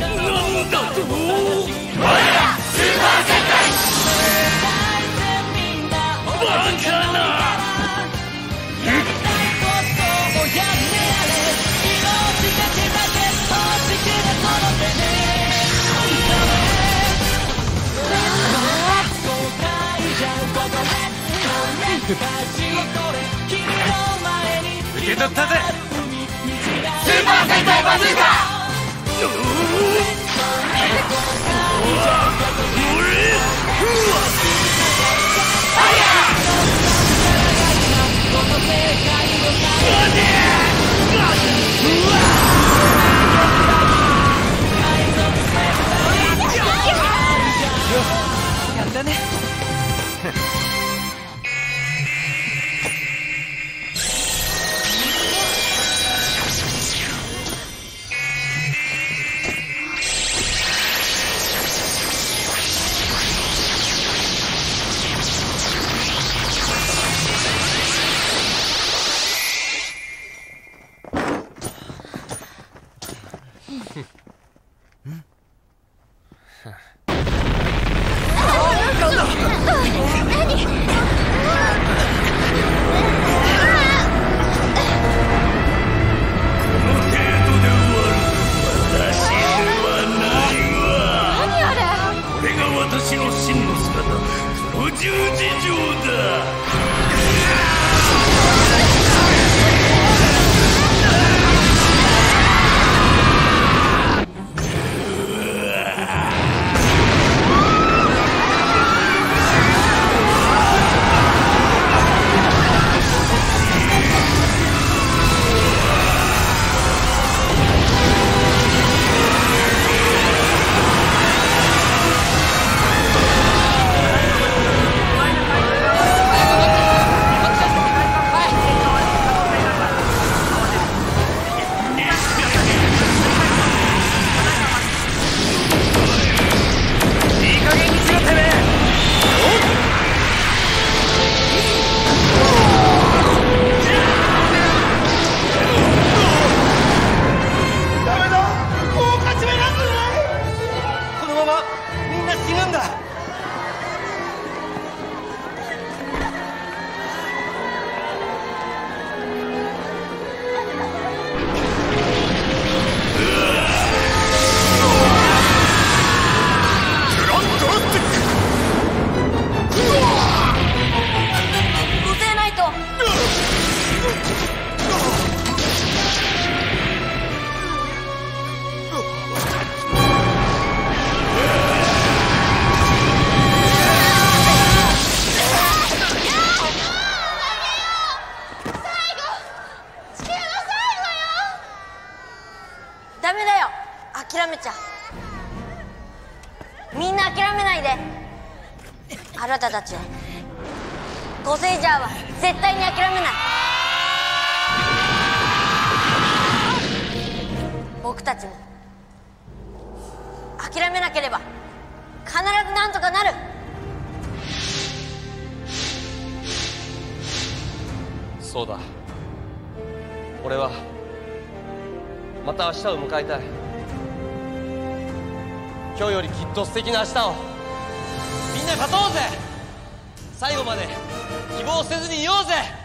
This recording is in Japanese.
なんだと。我らスーパー戦隊バカな。 受け取ったぜスーパー戦隊バズーカ。 やったね私の真の姿、黒十字城だ。 ダメだよ、諦めちゃ。みんな諦めないで。あなたたちはゴセイジャーは絶対に諦めない。僕たちも諦めなければ必ずなんとかなる。 そうだ、俺はまた明日を迎えたい。今日よりきっと素敵な明日をみんな勝とうぜ。最後まで希望せずにいようぜ。